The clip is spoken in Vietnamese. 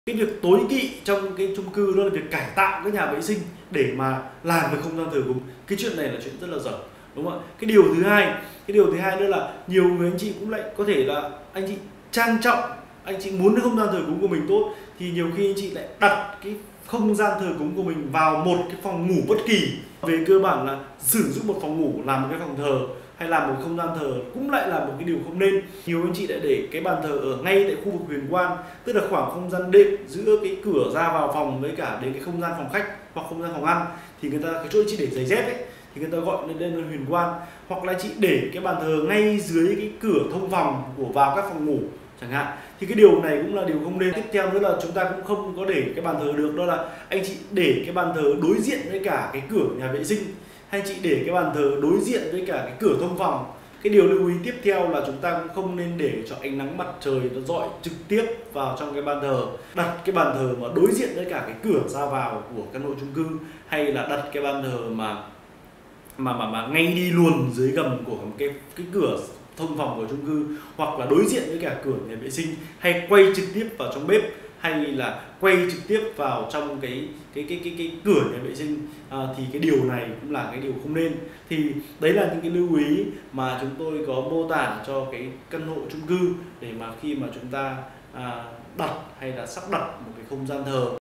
Cái việc tối kỵ trong cái chung cư đó là việc cải tạo cái nhà vệ sinh để mà làm cái không gian thờ cúng. Cái chuyện này là chuyện rất là dở, đúng không ạ? Cái điều thứ hai nữa là nhiều người anh chị cũng lại có thể là anh chị trang trọng, anh chị muốn cái không gian thờ cúng của mình tốt thì nhiều khi anh chị lại đặt cái không gian thờ cúng của mình vào một cái phòng ngủ bất kỳ. Về cơ bản là sử dụng một phòng ngủ làm một cái phòng thờ hay làm một không gian thờ cũng lại là một cái điều không nên. Nhiều anh chị lại để cái bàn thờ ở ngay tại khu vực huyền quan, tức là khoảng không gian đệm giữa cái cửa ra vào phòng với cả đến cái không gian phòng khách hoặc không gian phòng ăn, thì người ta cái chỗ chị để giày dép ấy thì người ta gọi lên là huyền quan. Hoặc là chị để cái bàn thờ ngay dưới cái cửa thông phòng của vào các phòng ngủ chẳng hạn, thì cái điều này cũng là điều không nên. Tiếp theo nữa là chúng ta cũng không có để cái bàn thờ được, đó là anh chị để cái bàn thờ đối diện với cả cái cửa nhà vệ sinh, hay chị để cái bàn thờ đối diện với cả cái cửa thông phòng. Cái điều lưu ý tiếp theo là chúng ta cũng không nên để cho ánh nắng mặt trời nó rọi trực tiếp vào trong cái bàn thờ. Đặt cái bàn thờ mà đối diện với cả cái cửa ra vào của căn hộ chung cư, hay là đặt cái bàn thờ mà ngay đi luôn dưới gầm của cái cửa thông phòng của chung cư, hoặc là đối diện với cả cửa nhà vệ sinh, hay quay trực tiếp vào trong bếp, hay là quay trực tiếp vào trong cái cửa nhà vệ sinh, thì cái điều này cũng là cái điều không nên. Thì đấy là những cái lưu ý mà chúng tôi có mô tả cho cái căn hộ chung cư để mà khi mà chúng ta đặt hay là sắp đặt một cái không gian thờ.